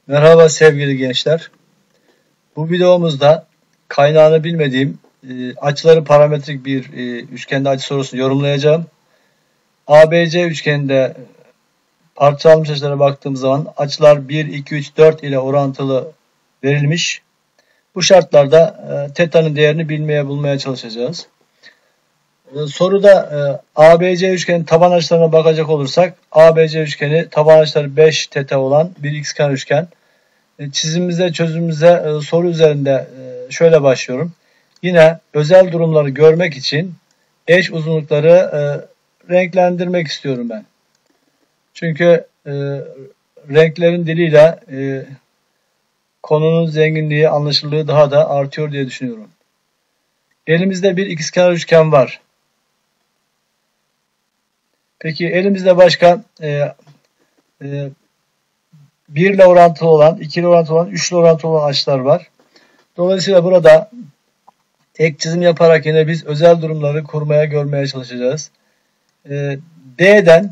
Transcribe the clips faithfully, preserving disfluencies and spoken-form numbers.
Merhaba sevgili gençler. Bu videomuzda kaynağını bilmediğim e, açıları parametrik bir e, üçgende açı sorusunu yorumlayacağım. A B C üçgeninde parçalanmış açılara baktığımız zaman açılar bir, iki, üç, dört ile orantılı verilmiş. Bu şartlarda e, teta'nın değerini bilmeye bulmaya çalışacağız. E, soruda e, A B C üçgenin taban açılarına bakacak olursak A B C üçgeni taban açıları beş teta olan bir ikizkenar üçgen. Çizimimize, çözümümüze soru üzerinde şöyle başlıyorum. Yine özel durumları görmek için eş uzunlukları renklendirmek istiyorum ben. Çünkü renklerin diliyle konunun zenginliği, anlaşılırlığı daha da artıyor diye düşünüyorum. Elimizde bir ikizkenar üçgen var. Peki elimizde başka e, e, bir ile orantılı olan, iki ile orantılı olan, üç ile orantılı olan açılar var. Dolayısıyla burada ek çizim yaparak yine biz özel durumları kurmaya, görmeye çalışacağız. Ee, D'den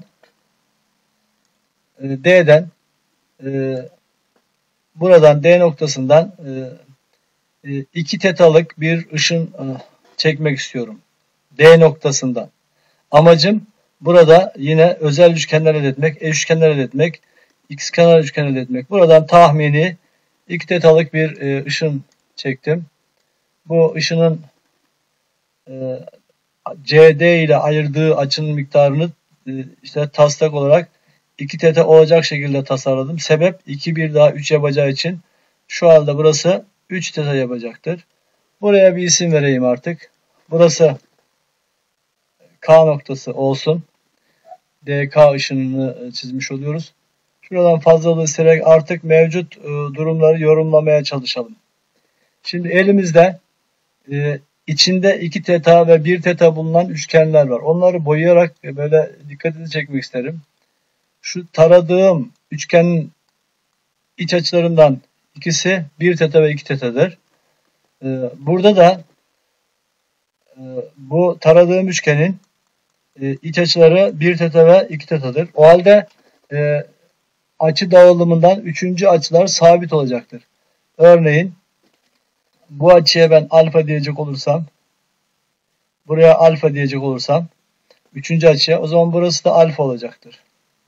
e, D'den e, buradan D noktasından e, iki tetalık bir ışın e, çekmek istiyorum. D noktasından. Amacım burada yine özel üçgenler elde etmek, eş üçgenler elde etmek, ikizkenar üçgen elde etmek. Buradan tahmini iki tetalık bir e, ışın çektim. Bu ışının e, C D ile ayırdığı açının miktarını e, işte taslak olarak iki teta olacak şekilde tasarladım. Sebep iki bir daha üç yapacağı için şu halde burası üç teta yapacaktır. Buraya bir isim vereyim artık. Burası K noktası olsun. D K ışınını çizmiş oluyoruz. Şuradan fazlalığı silerek artık mevcut e, durumları yorumlamaya çalışalım. Şimdi elimizde e, içinde iki teta ve bir teta bulunan üçgenler var. Onları boyayarak böyle dikkatinizi çekmek isterim. Şu taradığım üçgenin iç açılarından ikisi bir teta ve iki tetadır. E, burada da e, bu taradığım üçgenin e, iç açıları bir teta ve iki tetadır. O halde e, açı dağılımından üçüncü açılar sabit olacaktır. Örneğin bu açıya ben alfa diyecek olursam, buraya alfa diyecek olursam, üçüncü açıya, o zaman burası da alfa olacaktır.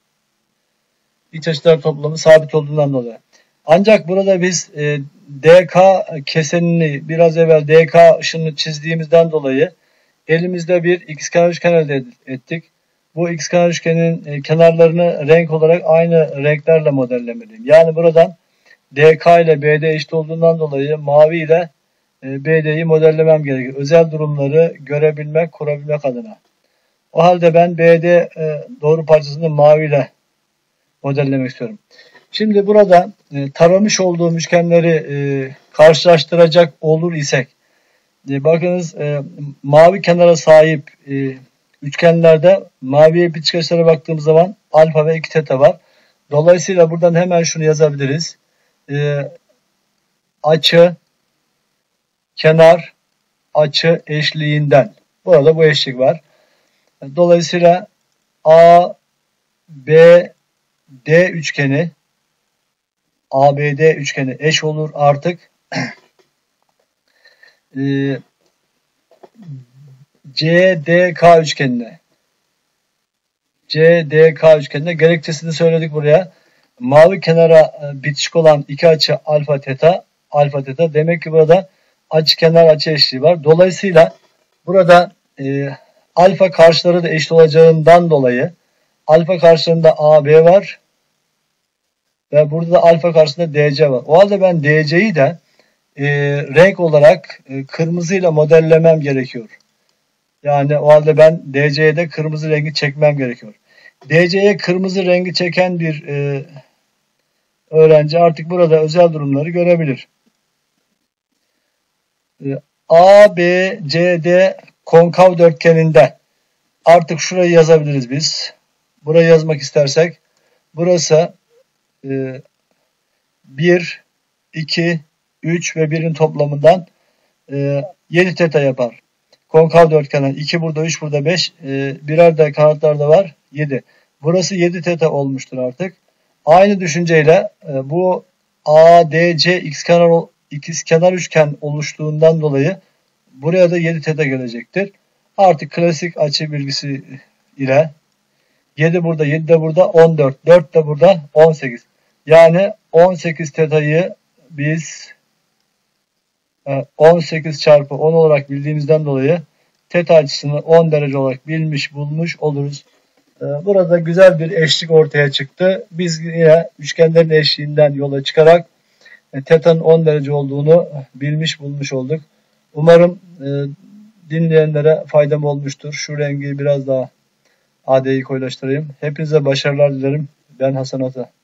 İç açılar toplamı sabit olduğundan dolayı. Ancak burada biz e, D K kesenini biraz evvel D K ışını çizdiğimizden dolayı elimizde bir ikizkenar üçgen elde ettik. Bu ikizkenar üçgenin e, kenarlarını renk olarak aynı renklerle modellemeliyim. Yani buradan D K ile B D eşit olduğundan dolayı mavi ile e, B D'yi modellemem gerekir. Özel durumları görebilmek, kurabilmek adına. O halde ben B D e, doğru parçasını mavi ile modellemek istiyorum. Şimdi burada e, taramış olduğum üçgenleri e, karşılaştıracak olur isek, e, bakınız e, mavi kenara sahip e, üçgenlerde maviye biçik açılara baktığımız zaman alfa ve iki teta var. Dolayısıyla buradan hemen şunu yazabiliriz. E, açı, kenar, açı eşliğinden. Burada bu eşlik var. Dolayısıyla A, B, D üçgeni A B D üçgeni eş olur artık. e, C D K üçgenine. C D K üçgenine gerekçesini söyledik buraya. Mavi kenara bitişik olan iki açı alfa teta, alfa teta. Demek ki burada açı kenar açı eşliği var. Dolayısıyla burada e, alfa karşıları da eşit olacağından dolayı alfa karşılığında A B var. Ve burada da alfa karşısında D C var. O halde ben D C'yi de e, renk olarak e, kırmızıyla modellemem gerekiyor. Yani o halde ben D C'ye de kırmızı rengi çekmem gerekiyor. D C'ye kırmızı rengi çeken bir e, öğrenci artık burada özel durumları görebilir. E, A, B, C, D konkav dörtgeninde artık şurayı yazabiliriz biz. Burayı yazmak istersek burası e, bir, iki, üç ve birin toplamından e, yedi teta yapar. Konkav dörtgenden iki burada, üç burada, beş. E, birer de kanatlarda var. yedi. Burası yedi teta olmuştur artık. Aynı düşünceyle e, bu A D C ikizkenar, ikizkenar üçgen oluştuğundan dolayı buraya da yedi teta gelecektir. Artık klasik açı bilgisi ile yedi burada, yedi de burada, on dört. dört de burada, on sekiz. Yani on sekiz teta'yı biz on sekiz çarpı on olarak bildiğimizden dolayı teta açısını on derece olarak bilmiş bulmuş oluruz. Burada güzel bir eşlik ortaya çıktı. Biz yine üçgenlerin eşliğinden yola çıkarak teta'nın on derece olduğunu bilmiş bulmuş olduk. Umarım dinleyenlere faydam olmuştur. Şu rengi biraz daha A D'yi koyulaştırayım. Hepinize başarılar dilerim. Ben Hasan Ata.